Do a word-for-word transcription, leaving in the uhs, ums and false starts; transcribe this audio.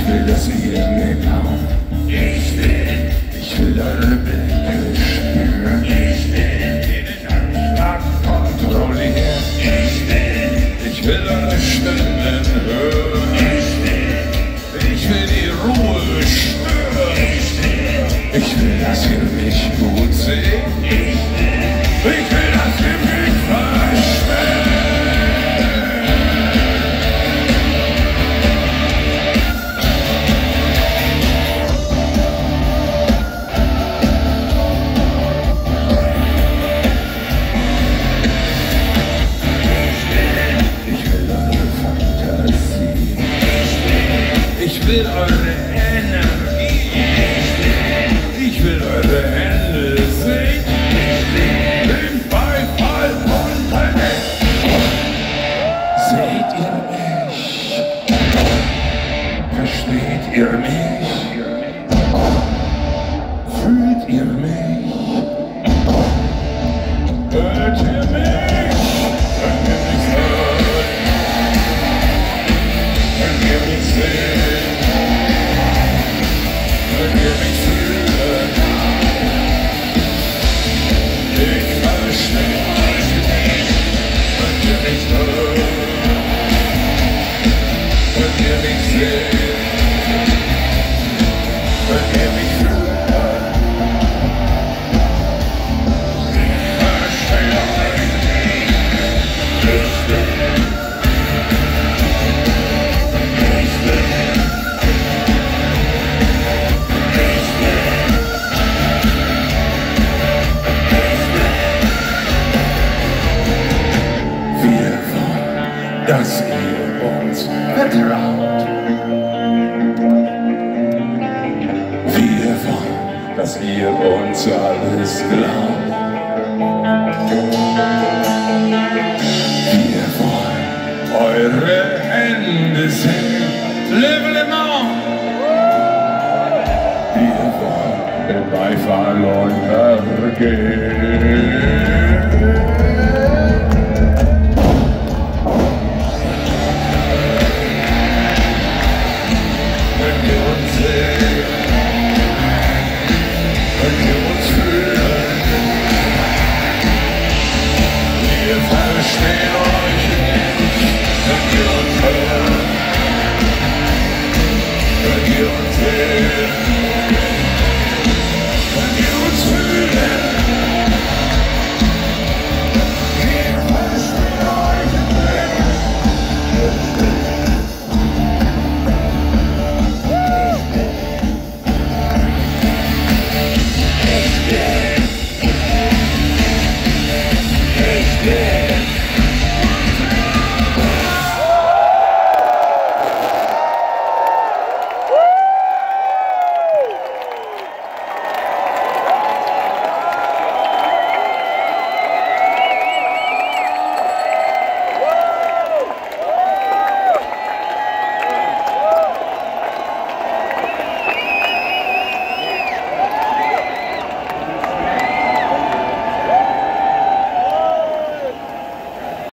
will, dass ihr mir glaubt. Ich will, ich will eure Blicke spüren. Ich will, den Herzschlag kontrollieren. Ich will, ich will eure Stimmen hören. Ich will, ich will die Ruhe stören. Ich will, ich will, dass ihr mich gut seht. Ich will, ich will, dass ihr mich versteht. Ich will eure Energie, ich will eure Hände sehen, den Beifall von der Welt. Seht ihr mich? Versteht ihr mich? Fühlt ihr mich? Hört ihr mich? Könnt ihr mich hören? Könnt ihr mich sehen? Könnt ihr mich fühlen? Ich verstehe euch nicht. Könnt ihr mich hören? Könnt ihr mich sehen? Könnt ihr mich fühlen? Ich verstehe euch nicht. Ich will. Ich will. Dass ihr uns vertraut. Wir wollen, dass ihr uns alles glaubt. Wir wollen eure Hände sehen. Lebe le Mans! Wir wollen den Beifall untergehen.